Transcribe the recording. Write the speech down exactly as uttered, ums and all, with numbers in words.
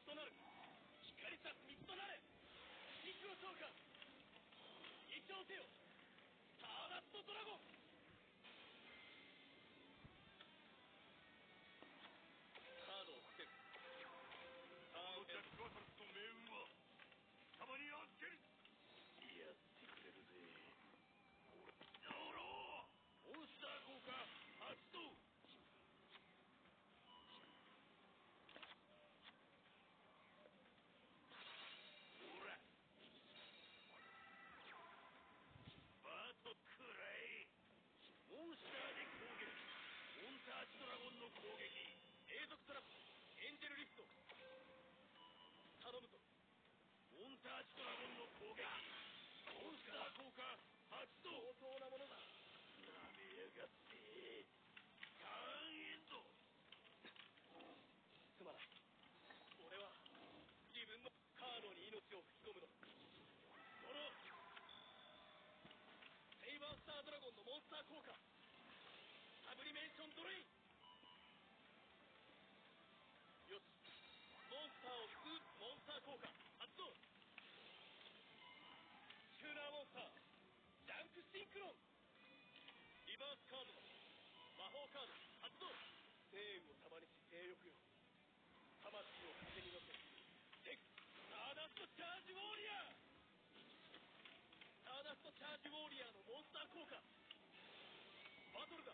となる。光さす水となれ。シクロ召喚。異常せよ。スターダストドラゴン。カードを伏せる。ターンエンド。ジャック・ワタルスの命運は貴様に預ける。やってくれるぜ。オローモンスター効果発動。ほらバトくらえ。モンスターで攻撃。モンターチドラゴンの攻撃。永続トラップエンジェルリフト。頼むぞ。モンターチドラゴンの攻撃。モンスター効果発動。相当なものだ。なめやがって。ターンエンド。すまない。俺は自分のカードに命を吹き込むの。ドロー。セイバースタードラゴンのモンスター効果。サブリメーションドレイン。よし。モンスターを救うモンスター効果発動。チューナーモンスタージャンクシンクロン。リバースカードだ。魔法カード発動。聖雨を束にし性欲よ。魂を風に乗せテックスターダストチャージウォーリアー。スターダストチャージウォーリアーのモンスター効果。バトルだ。